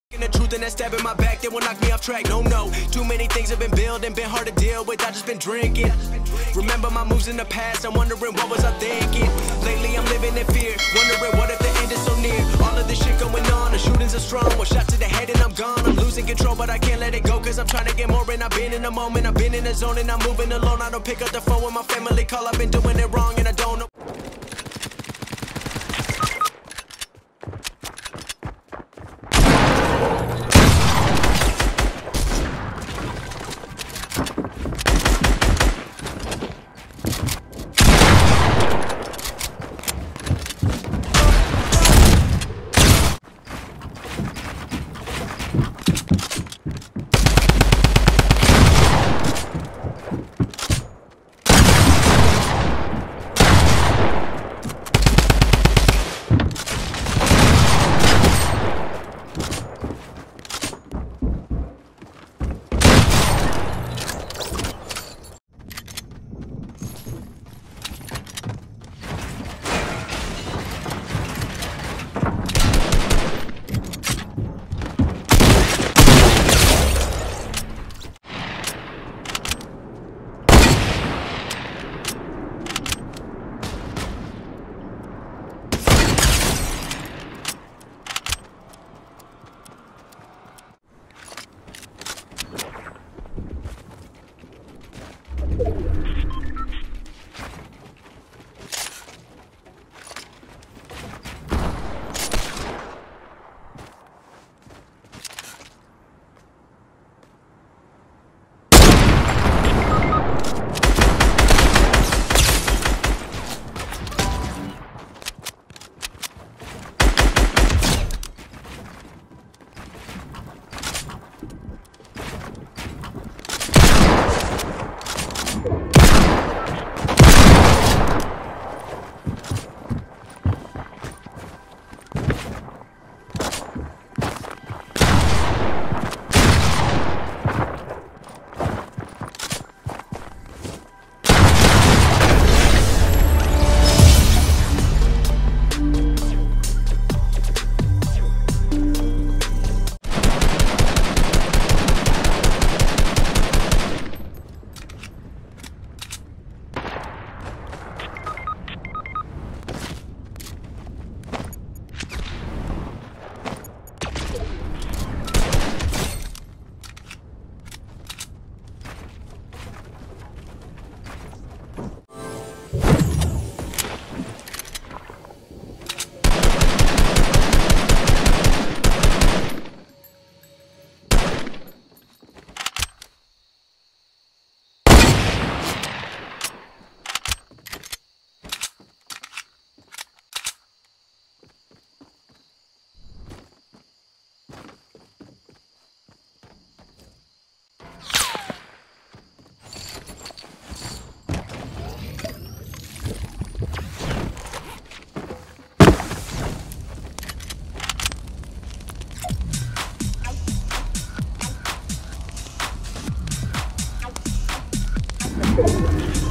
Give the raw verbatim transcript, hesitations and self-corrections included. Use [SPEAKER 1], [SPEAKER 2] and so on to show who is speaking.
[SPEAKER 1] The truth and that stab in my back, they will knock me off track. No, no, too many things have been building, been hard to deal with. I just been drinking. Remember my moves in the past, I'm wondering what was I thinking. Lately I'm living in fear, wondering what if the end is so near. All of this shit going on, the shootings are strong. One shot to the head and I'm gone. I'm losing control, but I can't let it go, cause I'm trying to get more. And I've been in the moment, I've been in the zone, and I'm moving alone. I don't pick up the phone when my family call. I've been doing it wrong and I don't know.
[SPEAKER 2] You